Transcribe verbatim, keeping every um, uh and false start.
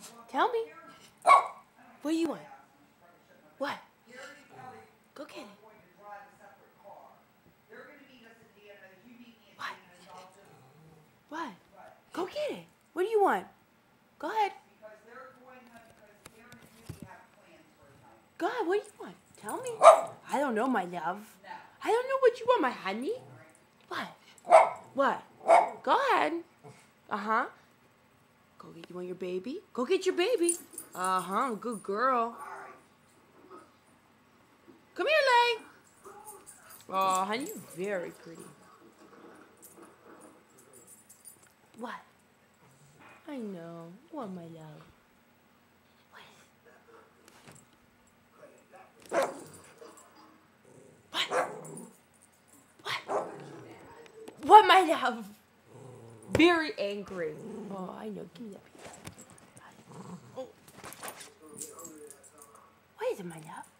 Tell me. What do you want? What? Go get it. What? What? Go get it. What do you want? Go ahead. Go ahead. What do you want? Tell me. I don't know, my love. I don't know what you want, my honey. What? What? Go ahead. Uh-huh. Go get, you want your baby? Go get your baby. Uh-huh, good girl. Come here, Lay. Oh, honey, you're very pretty. What? I know. What, my love? What? What? What? What, my love? Very angry. Oh, I know. Give me that. Oh. What is it, my love?